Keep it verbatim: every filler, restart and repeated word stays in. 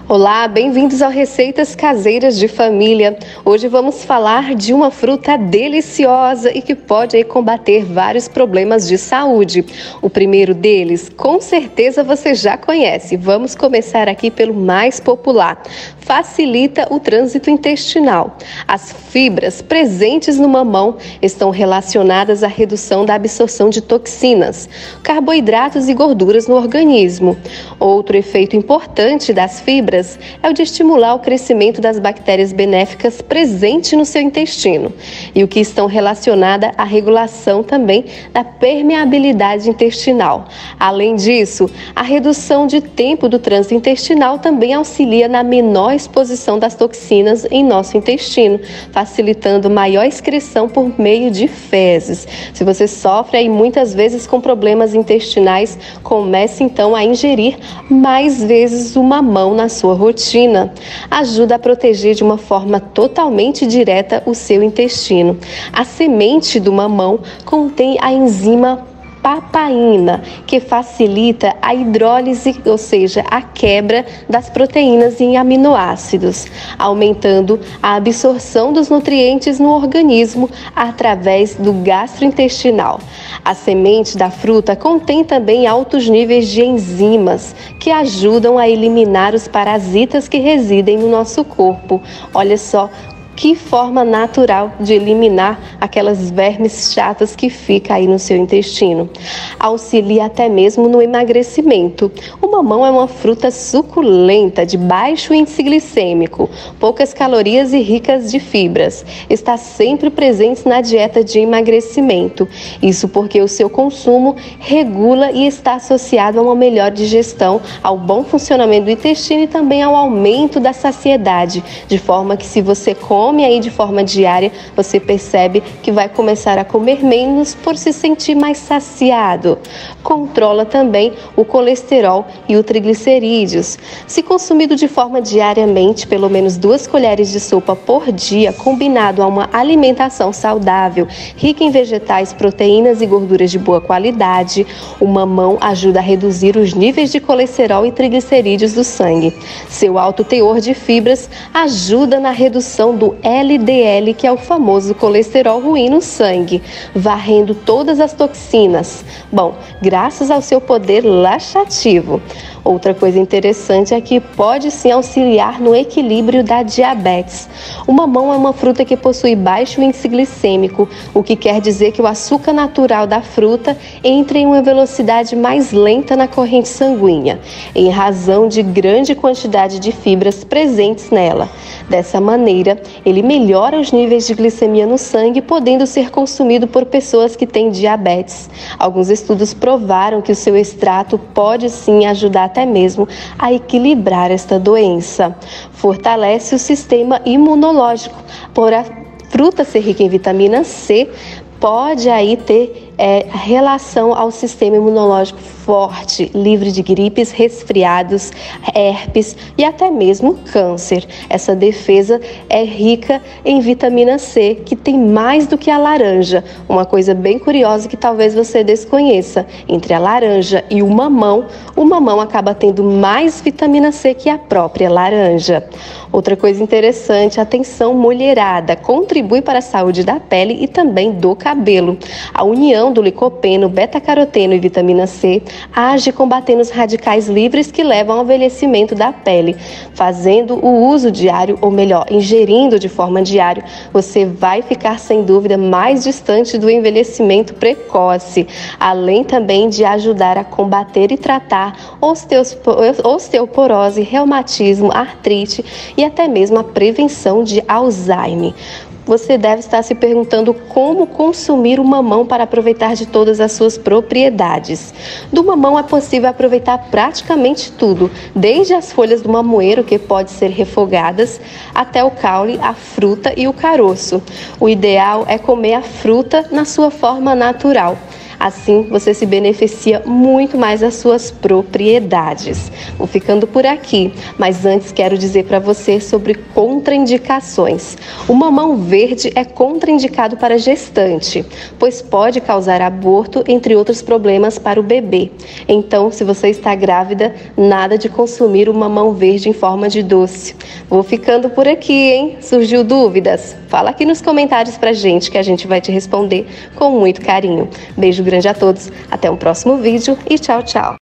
Olá, bem-vindos ao Receitas Caseiras de Família. Hoje vamos falar de uma fruta deliciosa e que pode aí combater vários problemas de saúde. O primeiro deles, com certeza você já conhece. Vamos começar aqui pelo mais popular. Facilita o trânsito intestinal. As fibras presentes no mamão estão relacionadas à redução da absorção de toxinas, carboidratos e gorduras no organismo. Outro efeito importante das fibras é o de estimular o crescimento das bactérias benéficas presentes no seu intestino e o que estão relacionadas à regulação também da permeabilidade intestinal. Além disso, a redução de tempo do trânsito intestinal também auxilia na menor exposição das toxinas em nosso intestino, facilitando maior excreção por meio de fezes. Se você sofre aí muitas vezes com problemas intestinais, comece então a ingerir mais vezes o mamão na sua rotina. Ajuda a proteger de uma forma totalmente direta o seu intestino. A semente do mamão contém a enzima papaína, que facilita a hidrólise, ou seja, a quebra das proteínas em aminoácidos, aumentando a absorção dos nutrientes no organismo através do gastrointestinal. A semente da fruta contém também altos níveis de enzimas, que ajudam a eliminar os parasitas que residem no nosso corpo. Olha só que forma natural de eliminar aquelas vermes chatas que ficam aí no seu intestino. Auxilia até mesmo no emagrecimento. O mamão é uma fruta suculenta, de baixo índice glicêmico, poucas calorias e ricas de fibras. Está sempre presente na dieta de emagrecimento. Isso porque o seu consumo regula e está associado a uma melhor digestão, ao bom funcionamento do intestino e também ao aumento da saciedade, de forma que se você come Come aí de forma diária, você percebe que vai começar a comer menos por se sentir mais saciado. Controla também o colesterol e o triglicerídeos. Se consumido de forma diariamente, pelo menos duas colheres de sopa por dia, combinado a uma alimentação saudável, rica em vegetais, proteínas e gorduras de boa qualidade, o mamão ajuda a reduzir os níveis de colesterol e triglicerídeos do sangue. Seu alto teor de fibras ajuda na redução do L D L, que é o famoso colesterol ruim no sangue, varrendo todas as toxinas. Bom, graças ao seu poder laxativo. Outra coisa interessante é que pode sim auxiliar no equilíbrio da diabetes. O mamão é uma fruta que possui baixo índice glicêmico, o que quer dizer que o açúcar natural da fruta entra em uma velocidade mais lenta na corrente sanguínea, em razão de grande quantidade de fibras presentes nela. Dessa maneira, ele melhora os níveis de glicemia no sangue, podendo ser consumido por pessoas que têm diabetes. Alguns estudos provaram que o seu extrato pode sim ajudar até mesmo a equilibrar esta doença. Fortalece o sistema imunológico. Por a fruta ser rica em vitamina C, pode aí ter é, relação ao sistema imunológico forte, livre de gripes, resfriados, herpes e até mesmo câncer. Essa defesa é rica em vitamina C, que tem mais do que a laranja. Uma coisa bem curiosa que talvez você desconheça: entre a laranja e o mamão, o mamão acaba tendo mais vitamina C que a própria laranja. Outra coisa interessante, atenção mulherada, contribui para a saúde da pele e também do cabelo. A união do licopeno, beta-caroteno e vitamina C age combatendo os radicais livres que levam ao envelhecimento da pele. Fazendo o uso diário, ou melhor, ingerindo de forma diária, você vai ficar sem dúvida mais distante do envelhecimento precoce, além também de ajudar a combater e tratar osteoporose, reumatismo, artrite e até mesmo a prevenção de Alzheimer. Você deve estar se perguntando como consumir o mamão para aproveitar de todas as suas propriedades. Do mamão é possível aproveitar praticamente tudo, desde as folhas do mamoeiro, que pode ser refogadas, até o caule, a fruta e o caroço. O ideal é comer a fruta na sua forma natural. Assim, você se beneficia muito mais das suas propriedades. Vou ficando por aqui, mas antes quero dizer para você sobre contraindicações. O mamão verde é contraindicado para gestante, pois pode causar aborto, entre outros problemas para o bebê. Então, se você está grávida, nada de consumir o mamão verde em forma de doce. Vou ficando por aqui, hein? Surgiu dúvidas? Fala aqui nos comentários pra gente que a gente vai te responder com muito carinho. Beijo grande a todos, até o próximo vídeo e tchau, tchau!